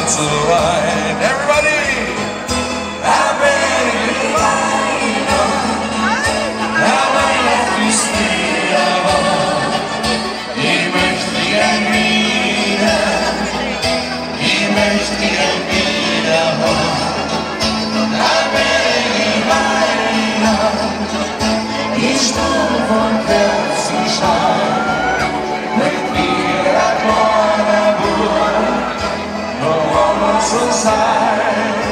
hearts of wine. Everybody! Happy ich möchte gern wieder die Stunde von Kerzenschein mit mir ein kleiner Bub, nur wollen uns so sein.